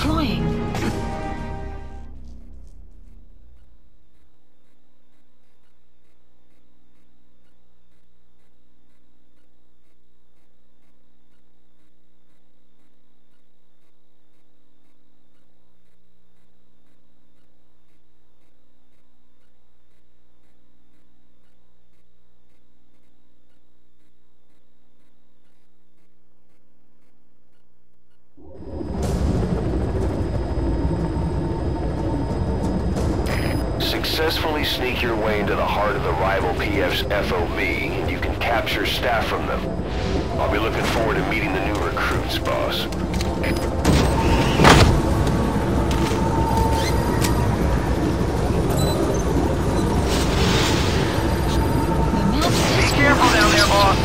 flying. Successfully sneak your way into the heart of the rival PF's FOB, and you can capture staff from them. I'll be looking forward to meeting the new recruits, boss. Be careful down there, boss.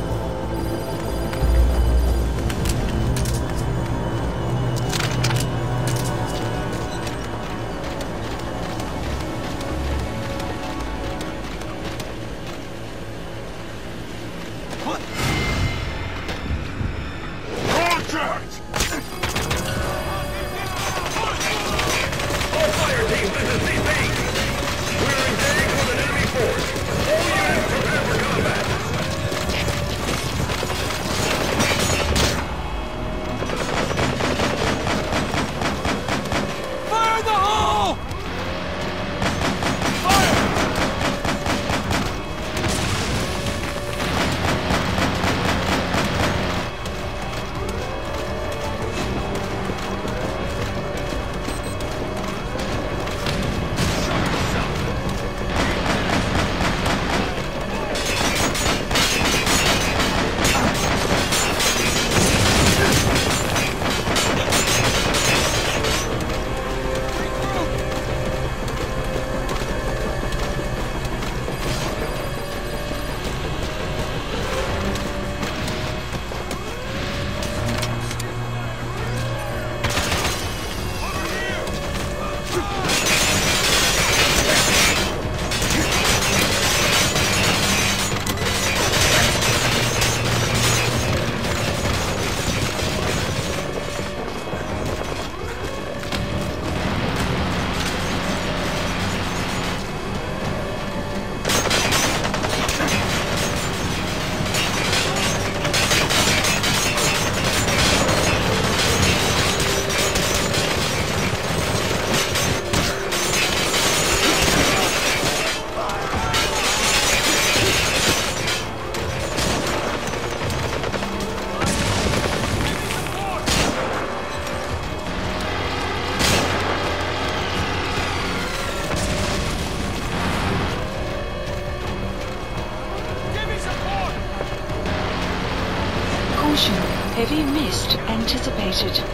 Caution, heavy mist anticipated.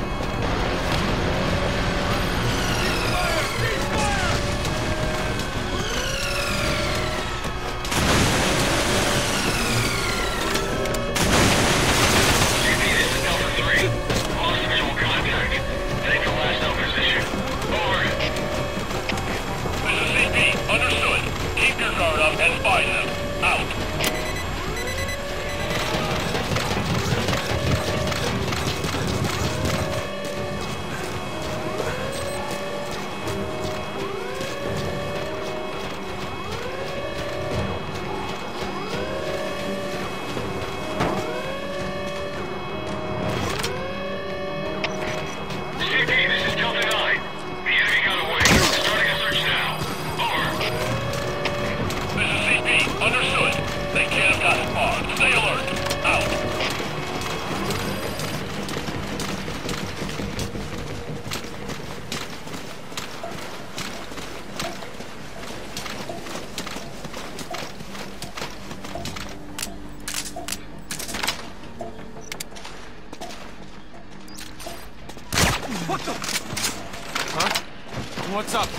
What the? Huh? What's up?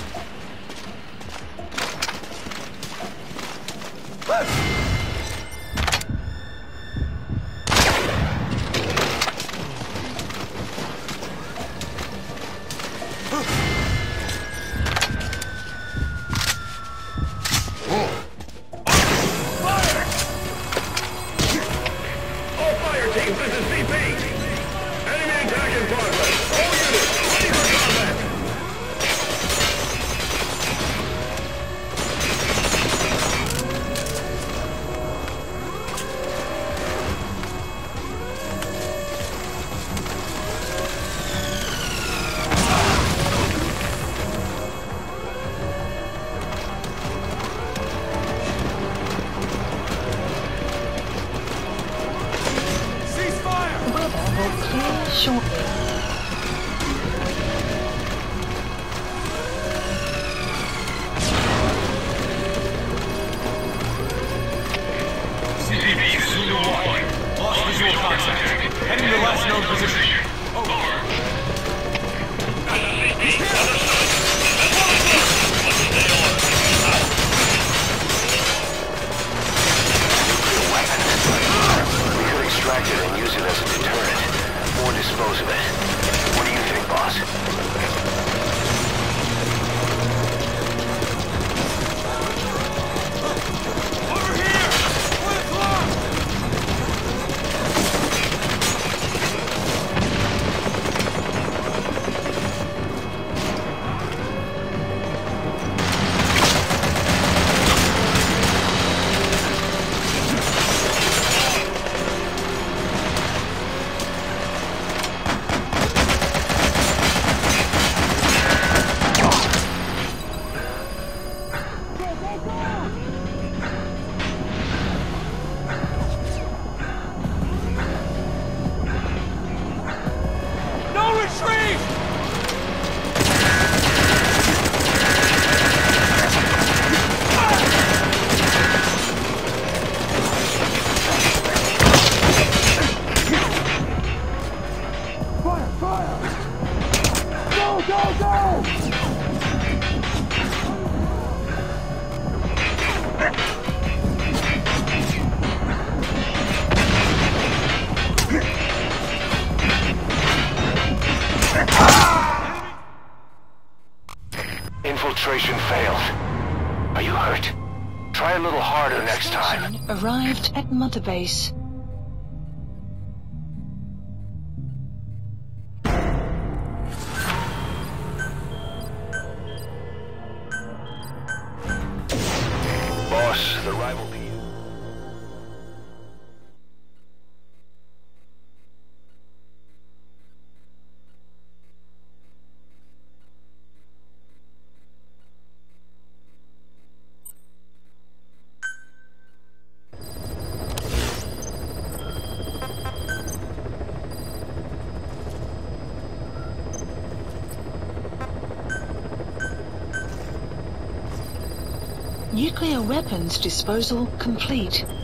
All fire teams, this is CP. Enemy attack in progress. All units, will clear shortly. CDB, Zulu 1. Lost visual contact. Heading to last known position. We could extract it and use it as a deterrent. Or dispose of it. What do you think, boss? Over here! Fourth floor! Infiltration failed. Are you hurt? Try a little harder next time. Arrived at Mother Base. Boss, the rival PF. Nuclear weapons disposal complete.